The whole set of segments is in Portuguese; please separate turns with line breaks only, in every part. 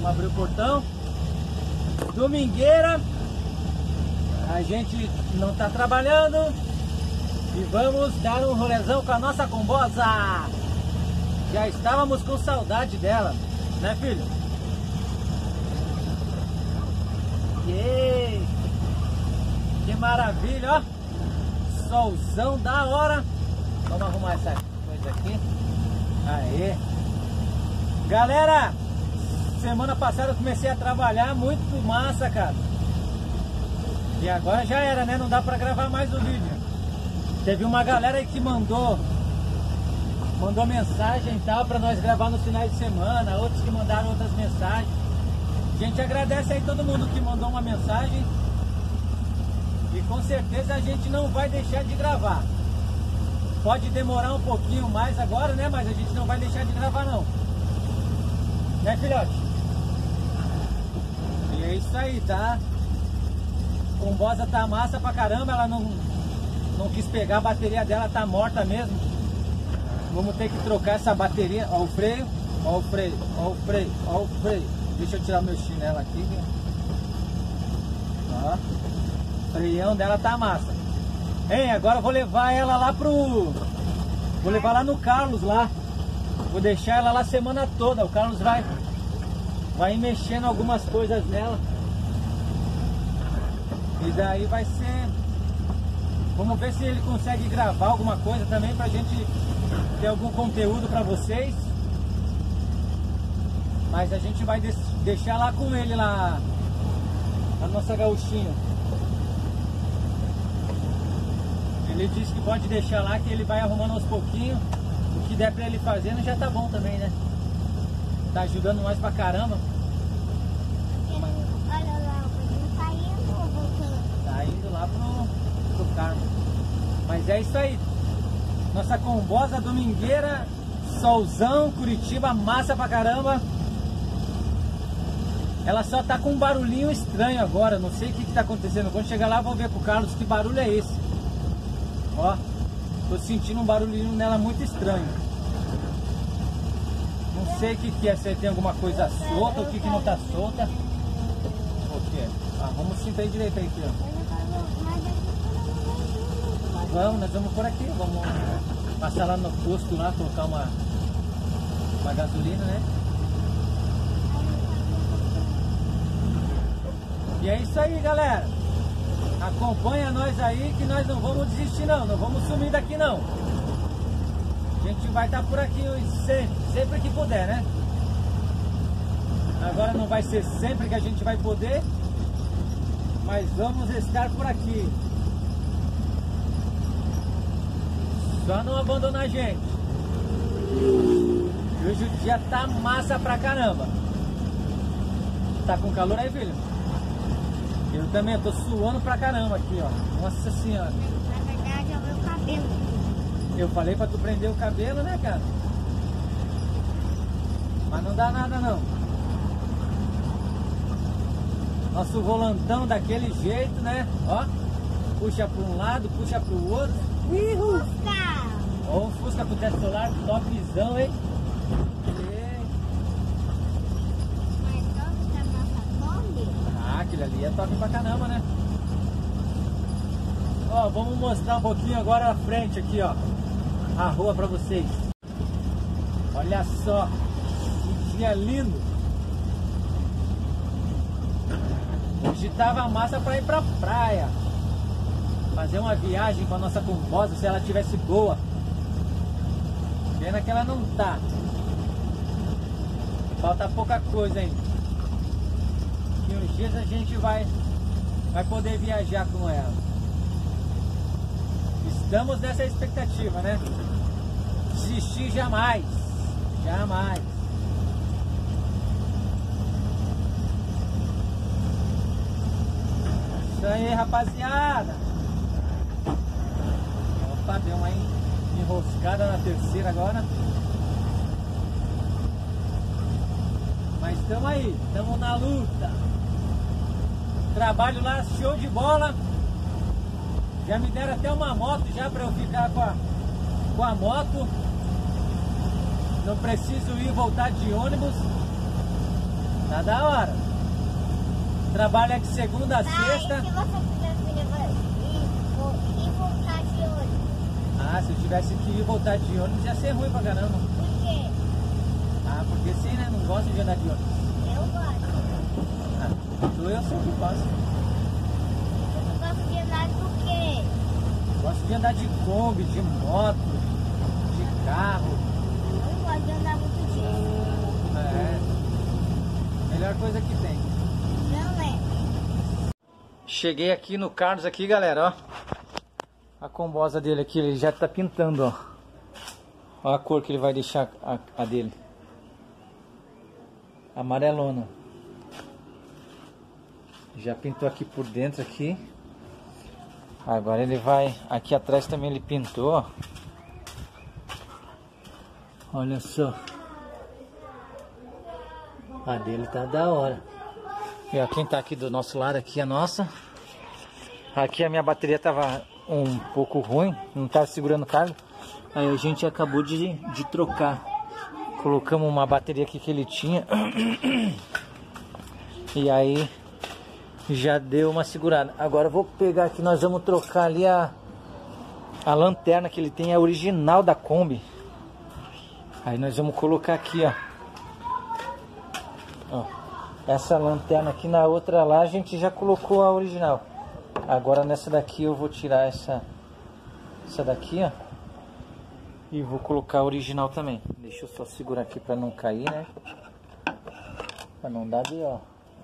Vamos abrir o portão. Domingueira. A gente não tá trabalhando. E vamos dar um rolezão com a nossa combosa. Já estávamos com saudade dela, né, filho? Que maravilha, ó. Solzão da hora. Vamos arrumar essa coisa aqui. Aê. Galera, semana passada eu comecei a trabalhar, muito massa, cara. E agora já era, né? Não dá pra gravar mais o vídeo. Teve uma galera aí que mandou mensagem e tal pra nós gravar nos finais de semana. Outros que mandaram outras mensagens. A gente agradece aí todo mundo que mandou uma mensagem. E com certeza a gente não vai deixar de gravar. Pode demorar um pouquinho mais agora, né? Mas a gente não vai deixar de gravar não. Né, filhote? E é isso aí, tá? A combosa tá massa pra caramba. Ela não quis pegar, a bateria dela tá morta mesmo. Vamos ter que trocar essa bateria. Ó o freio, ó o freio, ó o freio, ó o freio. Deixa eu tirar meu chinelo aqui. Ó. O freião dela tá massa. Hein, agora eu vou levar ela lá vou levar lá no Carlos lá. Vou deixar ela lá a semana toda. O Carlos vai ir mexendo algumas coisas nela. E daí vai ser... Vamos ver se ele consegue gravar alguma coisa também pra gente ter algum conteúdo pra vocês. Mas a gente vai deixar lá com ele lá a nossa gauchinha. Ele disse que pode deixar lá, que ele vai arrumando aos pouquinhos. O que der pra ele fazendo já tá bom também, né? Tá ajudando nós pra caramba.
Olha lá, tá indo ou voltando?
Tá indo lá pro Carmo. Mas é isso aí. Nossa combosa domingueira, solzão, Curitiba, massa pra caramba. Ela só tá com um barulhinho estranho agora. Não sei o que tá acontecendo. Quando chegar lá, vou ver pro Carlos que barulho é esse. Ó, tô sentindo um barulhinho nela muito estranho. Não sei o que é, se tem alguma coisa solta, o que não tá solta. O que? Ah, vamos sentar aí direito aí, filho. Nós vamos por aqui, vamos passar lá no posto lá, colocar uma gasolina, né? E é isso aí, galera. Acompanha nós aí que nós não vamos desistir não vamos sumir daqui não. A gente vai estar por aqui sempre que puder, né? Agora não vai ser sempre que a gente vai poder, mas vamos estar por aqui. Só não abandonar a gente. E hoje o dia tá massa pra caramba. Tá com calor aí, filho? Eu também, tô suando pra caramba aqui, ó. Nossa senhora.
Na verdade é o meu cabelo.
Eu falei pra tu prender o cabelo, né, cara? Mas não dá nada, não. Nosso volantão daquele jeito, né? Ó. Puxa pra um lado, puxa pro outro.
Fusca!
Ó, o Fusca com teto solar, topzão, hein? Aquele ali é top pra caramba, né? Ó, vamos mostrar um pouquinho agora a frente aqui, ó. A rua pra vocês. Olha só, que dia lindo. Hoje tava massa pra ir pra praia. Fazer uma viagem com a nossa combosa, se ela tivesse boa. Pena que ela não tá. Falta pouca coisa ainda. Que uns dias a gente vai poder viajar com ela. Estamos nessa expectativa, né? Desistir jamais. Jamais. Isso aí, rapaziada. Opa, deu uma enroscada na terceira agora. Mas estamos aí, estamos na luta. Trabalho lá, show de bola. Já me deram até uma moto já para eu ficar com a moto. Não preciso ir e voltar de ônibus. Tá da hora. Trabalha de segunda a
Pai,
sexta.
se você pudesse me levar e voltar de ônibus,
Ah, se eu tivesse que ir e voltar de ônibus ia ser ruim pra caramba.
por quê?
Ah, porque sim, né? Não gosto de andar de ônibus.
Eu gosto.
Ah, tu eu sei o que faço.
Eu gosto de andar do quê?
Gosto de andar de Kombi, de moto, de carro.
Eu não gosto de andar muito disso.
É. Melhor coisa que tem.
Não é.
Cheguei aqui no Carlos aqui, galera, ó. A combosa dele aqui, ele já tá pintando, ó. Ó a cor que ele vai deixar a dele. Amarelona. Já pintou aqui por dentro aqui. Agora ele vai... Aqui atrás também ele pintou, ó. Olha só. A dele tá da hora. E ó, quem tá aqui do nosso lado aqui, a nossa. Aqui a minha bateria tava um pouco ruim, não tava segurando carga. Aí a gente acabou de trocar. Colocamos uma bateria aqui que ele tinha. E aí já deu uma segurada. Agora eu vou pegar aqui, nós vamos trocar ali a lanterna que ele tem, é original da Kombi. Aí nós vamos colocar aqui, ó, essa lanterna aqui. Na outra lá a gente já colocou a original. Agora nessa daqui eu vou tirar essa daqui, ó, e vou colocar a original também. Deixa eu só segurar aqui para não cair, né? Para não dar B.O.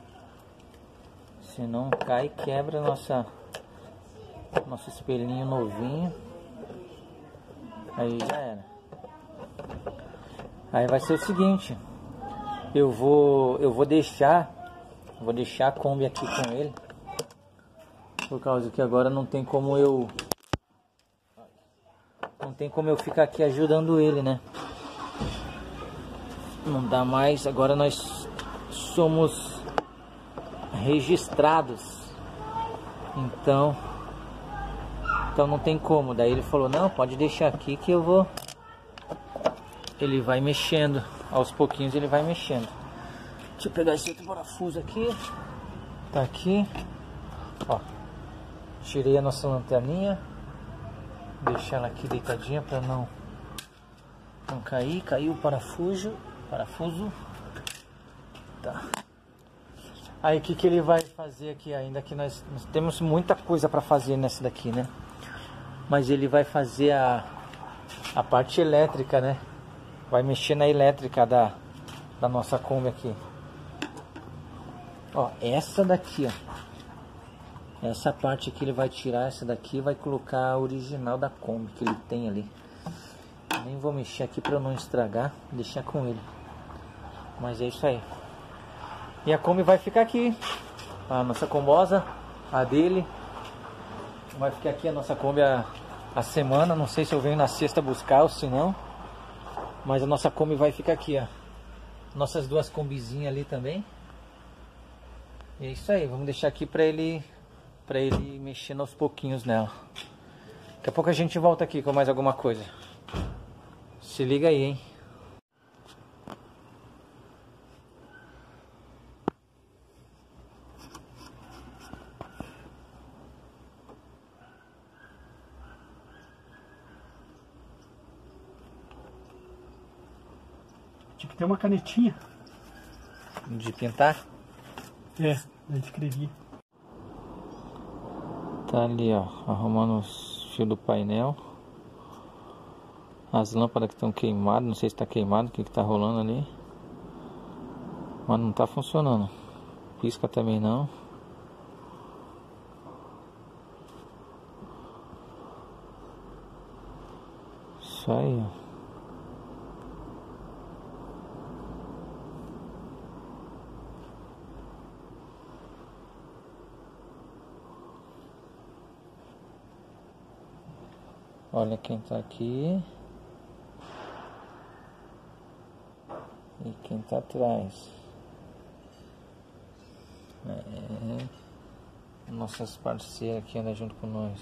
Se não cai, quebra nosso espelhinho novinho. Aí já era. Aí vai ser o seguinte, eu vou deixar a Kombi aqui com ele, por causa que agora não tem como eu ficar aqui ajudando ele, né? Não dá mais. Agora nós somos registrados, então não tem como. Daí ele falou, não, pode deixar aqui que eu vou. Ele vai mexendo, aos pouquinhos ele vai mexendo. Deixa eu pegar esse outro parafuso aqui. Tá aqui, ó. Tirei a nossa lanterninha, deixar ela aqui deitadinha para não cair. Caiu o parafuso. Tá. Aí o que ele vai fazer aqui ainda, que nós temos muita coisa para fazer nessa daqui, né? Mas ele vai fazer a parte elétrica, né? Vai mexer na elétrica da nossa Kombi aqui. Ó, essa daqui, ó. Essa parte aqui ele vai tirar, essa daqui e vai colocar a original da Kombi que ele tem ali. Nem vou mexer aqui para não estragar, deixar com ele. Mas é isso aí. E a Kombi vai ficar aqui. A nossa combosa, a dele. Vai ficar aqui a nossa Kombi a semana. Não sei se eu venho na sexta buscar ou se não. Mas a nossa Kombi vai ficar aqui, ó. Nossas duas Kombizinhas ali também. E é isso aí, vamos deixar aqui pra ele mexendo aos pouquinhos nela. Daqui a pouco a gente volta aqui com mais alguma coisa. Se liga aí, hein?
Tinha que ter uma canetinha.
De pintar?
É, a gente escrevia.
Tá ali, ó, arrumando os fios do painel. As lâmpadas que estão queimadas, não sei se tá queimado, o que tá rolando ali. Mas não tá funcionando. Pisca também não. Isso aí, ó. Olha quem tá aqui e quem tá atrás. Nossas parceiras que andam junto com nós.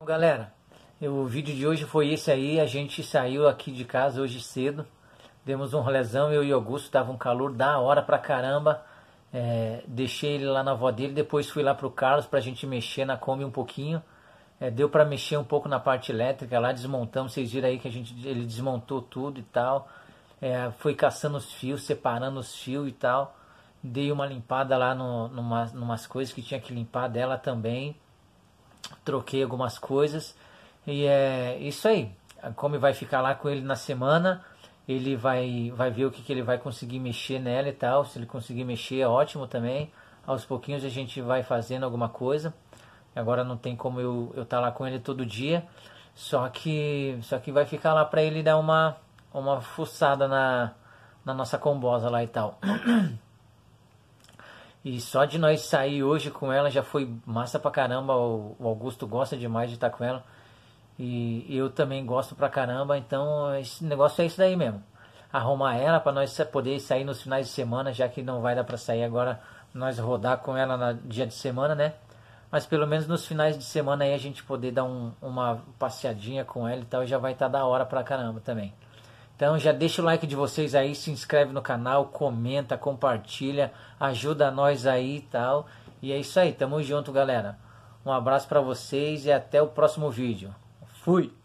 Galera, o vídeo de hoje foi esse aí. A gente saiu aqui de casa hoje cedo, demos um rolezão, eu e Augusto, tava um calor da hora pra caramba. Deixei ele lá na avó dele, depois fui lá pro Carlos pra gente mexer na Kombi um pouquinho. Deu pra mexer um pouco na parte elétrica lá, desmontamos, vocês viram aí que ele desmontou tudo e tal. Foi caçando os fios, separando os fios e tal. Dei uma limpada lá numas coisas que tinha que limpar dela também. Troquei algumas coisas. E é isso aí. A Kombi vai ficar lá com ele na semana. Ele vai ver o que ele vai conseguir mexer nela e tal. Se ele conseguir mexer é ótimo também. Aos pouquinhos a gente vai fazendo alguma coisa. Agora não tem como eu tá lá com ele todo dia. Só que vai ficar lá para ele dar uma fuçada na nossa combosa lá e tal. E só de nós sair hoje com ela já foi massa pra caramba. O Augusto gosta demais de estar com ela. E eu também gosto pra caramba. Então esse negócio é isso daí mesmo. Arrumar ela pra nós poder sair nos finais de semana. Já que não vai dar pra sair agora, nós rodar com ela no dia de semana, né? Mas pelo menos nos finais de semana aí a gente poder dar uma passeadinha com ela e tal. Já vai estar da hora pra caramba também. Então já deixa o like de vocês aí, se inscreve no canal, comenta, compartilha, ajuda nós aí e tal. E é isso aí, tamo junto, galera. Um abraço pra vocês e até o próximo vídeo. Fui!